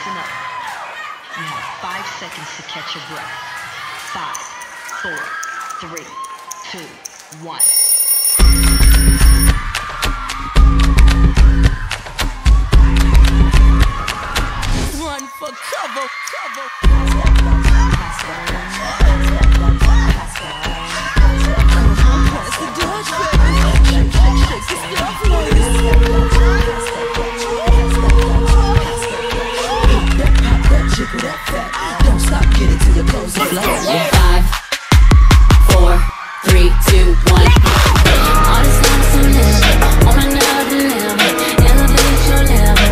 Listen up. You have 5 seconds to catch your breath. 5, 4, 3, 2, 1. Run for cover. Don't stop, get it till your clothes are flow. 5, 4, 3, 2, 1. All this time so level, on another level, elevate your level.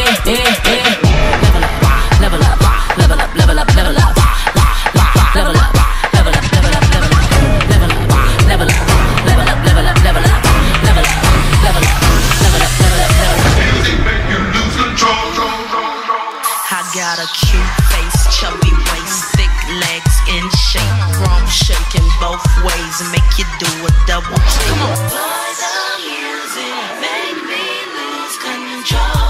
Level up, level up, level up, level up, level up, level up, level up, level up, level up, level up, level up, level up, level up, level up, level up, level up, level up, level up, level up. Music make you lose control. I got a cute face, chubby waist, thick legs in shape, wrong shaking both ways and make you do a double take. Boy, the music make me lose control.